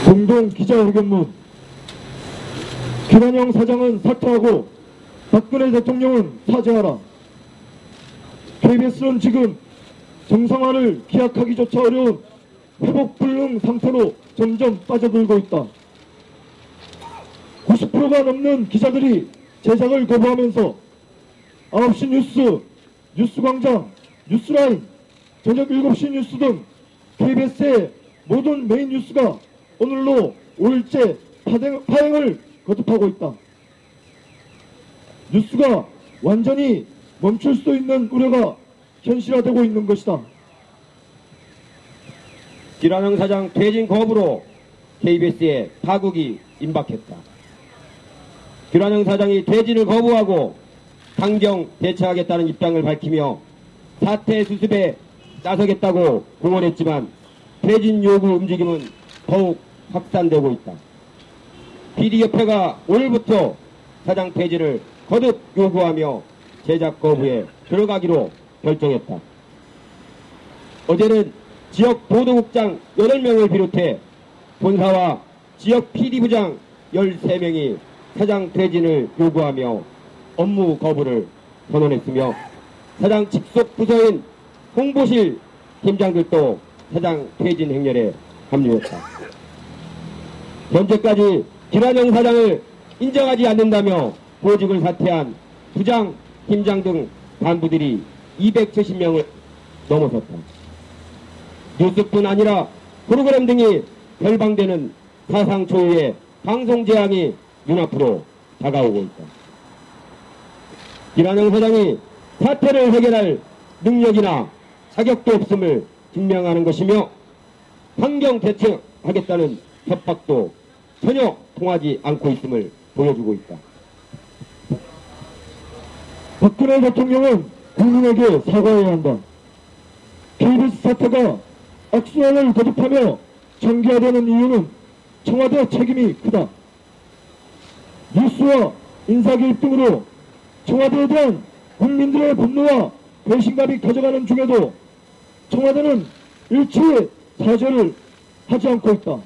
공동 기자회견문. 김한영 사장은 사퇴하고 박근혜 대통령은 사죄하라. KBS는 지금 정상화를 기약하기조차 어려운 회복불능 상태로 점점 빠져들고 있다. 90%가 넘는 기자들이 제작을 거부하면서 9시 뉴스, 뉴스광장, 뉴스라인, 저녁 7시 뉴스 등 KBS의 모든 메인 뉴스가 오늘로 5일째 파행을 거듭하고 있다. 뉴스가 완전히 멈출 수 있는 우려가 현실화되고 있는 것이다. 김한영 사장 퇴진 거부로 KBS에 파국이 임박했다. 김한영 사장이 퇴진을 거부하고 강경 대처하겠다는 입장을 밝히며 사태 수습에 나서겠다고 공언했지만 퇴진 요구 움직임은 더욱 확산되고 있다. PD협회가 오늘부터 사장 퇴진을 거듭 요구하며 제작 거부에 들어가기로 결정했다. 어제는 지역 보도국장 8명을 비롯해 본사와 지역 PD부장 13명이 사장 퇴진을 요구하며 업무 거부를 선언했으며 사장 직속 부서인 홍보실 팀장들도 사장 퇴진 행렬에 합류했다. 현재까지 김한영 사장을 인정하지 않는다며 보직을 사퇴한 부장, 팀장 등 간부들이 270명을 넘어섰다. 뉴스뿐 아니라 프로그램 등이 결방되는 사상 초유의 방송 재앙이 눈앞으로 다가오고 있다. 김한영 사장이 사태를 해결할 능력이나 자격도 없음을 증명하는 것이며 환경 대처하겠다는 협박도 전혀 통하지 않고 있음을 보여주고 있다. 박근혜 대통령은 국민에게 사과해야 한다. KBS 사태가 악순환을 거듭하며 전개되는 이유는 청와대 책임이 크다. 뉴스와 인사개입 등으로 청와대에 대한 국민들의 분노와 배신감이 커져가는 중에도 청와대는 일체의 사죄를 하지 않고 있다.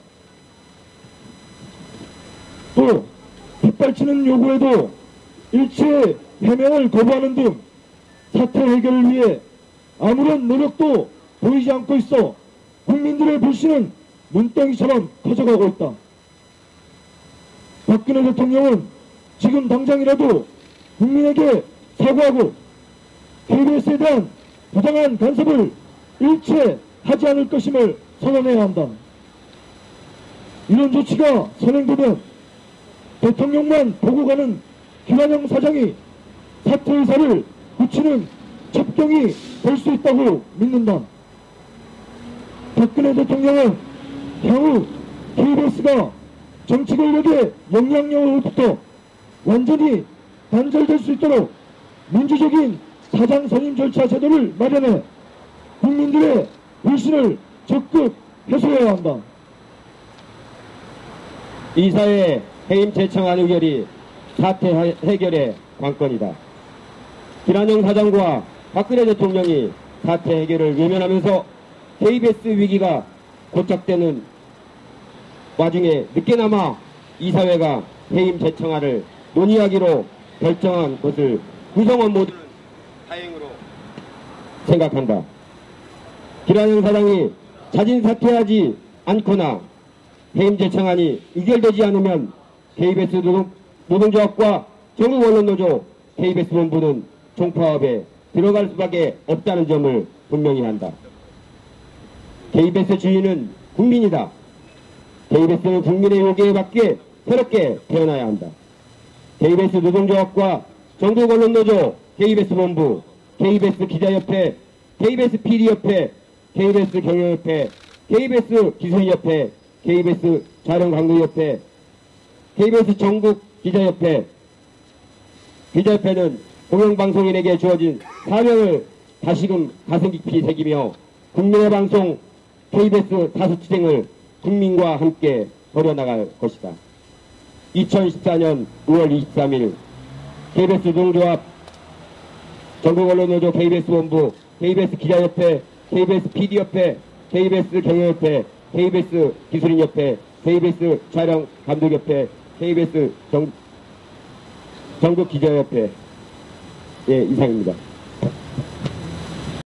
또 빗발치는 요구에도 일체의 해명을 거부하는 등 사태 해결을 위해 아무런 노력도 보이지 않고 있어 국민들의 불신은 눈덩이처럼 커져가고 있다. 박근혜 대통령은 지금 당장이라도 국민에게 사과하고 KBS에 대한 부당한 간섭을 일체 하지 않을 것임을 선언해야 한다. 이런 조치가 선행되면 대통령만 보고 가는 김한영 사장이 사퇴 의사를 굳히는 첩경이 될 수 있다고 믿는다. 박근혜 대통령은 향후 KBS가 정치 권력의 영향력으로부터 완전히 단절될 수 있도록 민주적인 사장 선임 절차 제도를 마련해 국민들의 불신을 적극 해소해야 한다. 이사회 해임 제청안 의결이 사태 해결의 관건이다. 김한영 사장과 박근혜 대통령이 사태 해결을 외면하면서 KBS 위기가 고착되는 와중에 늦게나마 이사회가 해임 제청안을 논의하기로 결정한 것을 구성원 모두는 다행으로 생각한다. 김한영 사장이 자진 사퇴하지 않거나 해임 제청안이 의결되지 않으면 KBS 노동조합과 전국언론노조 KBS 본부는 총파업에 들어갈 수밖에 없다는 점을 분명히 한다. KBS 주인은 국민이다. KBS는 국민의 요구에 맞게 새롭게 태어나야 한다. KBS 노동조합과 전국언론노조 KBS 본부, KBS 기자협회, KBS PD협회, KBS 경영협회, KBS 기술협회, KBS 촬영광고협회, KBS 전국기자협회, 기자협회는 공영방송인에게 주어진 사명을 다시금 가슴 깊이 새기며 국민의 방송 KBS 다수투쟁을 국민과 함께 벌여나갈 것이다. 2014년 5월 23일 KBS 노동조합, 전국언론노조 KBS 본부, KBS 기자협회, KBS PD협회, KBS 경영협회, KBS 기술인협회, KBS 촬영 감독협회, KBS 전국 기자협회, 예, 이상입니다.